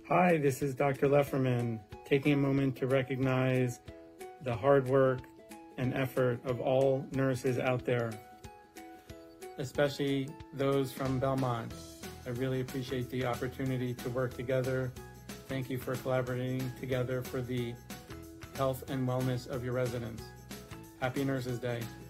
Hi, this is Dr. Lefferman, taking a moment to recognize the hard work and effort of all nurses out there, especially those from Belmont. I really appreciate the opportunity to work together. Thank you for collaborating together for the health and wellness of your residents. Happy Nurses Day.